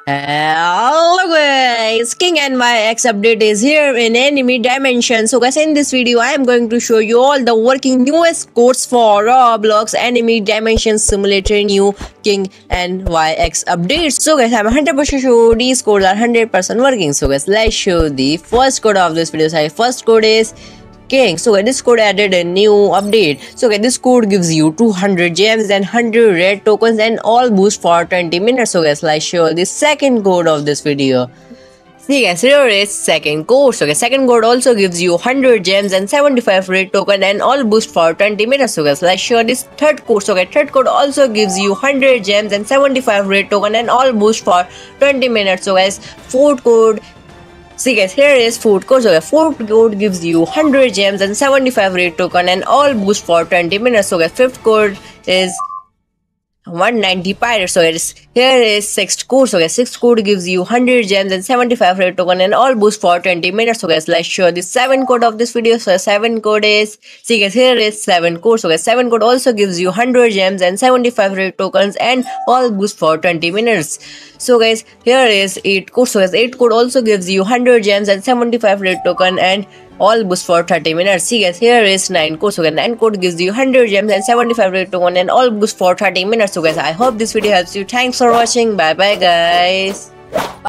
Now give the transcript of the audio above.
Hello guys, King NYX update is here in enemy dimension. So guys, in this video I am going to show you all the working newest codes for Roblox enemy dimension simulator new King NYX updates. So guys, I'm 100% sure these codes are 100% working. So guys, let's show the first code of this video. So first code is King. So this code added a new update. So this code gives you 200 gems and 100 red tokens and all boost for 20 minutes. So guys, let's show the second code of this video. See guys, here is second code. So second code also gives you 100 gems and 75 red token and all boost for 20 minutes. So guys, let's show this third code. So third code also gives you 100 gems and 75 red token and all boost for 20 minutes. So guys, fourth code. See guys, here is fourth code. So fourth code gives you 100 gems and 75 red token and all boost for 20 minutes. So guys, fifth code is 190 pirates. So here is sixth code. So guys, sixth code gives you 100 gems and 75 red token and all boost for 20 minutes. So guys, let's show the seventh code of this video. So seventh code is, see guys, here is seventh code. So guys, seventh code also gives you 100 gems and 75 red tokens and all boost for 20 minutes. So guys, here is 8 code. So guys, 8 code also gives you 100 gems and 75 red token and all boost for 30 minutes. See guys, here is 9 code. So guys, 9 code gives you 100 gems and 75 red token and all boost for 30 minutes. So guys, I hope this video helps you. Thanks for watching. Bye bye guys.